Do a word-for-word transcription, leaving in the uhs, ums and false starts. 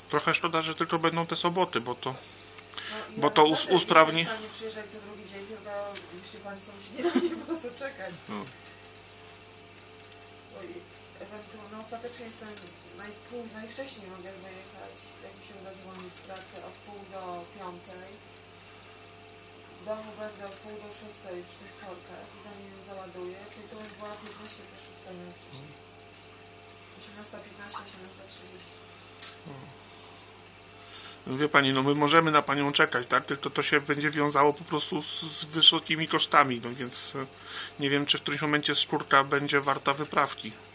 Trochę szkoda, że tylko będą te soboty, bo to, No, bo to us, usprawni. Ja nie przyjeżdżać co drugi dzień, chyba jeśli Państwo musi nie da mnie po prostu czekać. No. Bo ewentualnie, no ostatecznie jestem najpół, najwcześniej mogę wyjechać, jak mi się uda zwolnić z pracy od pół do piątej. W domu będę od pół do szóstej przy tych korkach, zanim ją załaduję, czyli to była piętnaście po szóstej najwcześniej. osiemnasta piętnaście, osiemnasta trzydzieści. No wie Pani, no my możemy na Panią czekać, tak? Tylko to się będzie wiązało po prostu z, z wysokimi kosztami, no więc nie wiem, czy w którymś momencie skórka będzie warta wyprawki.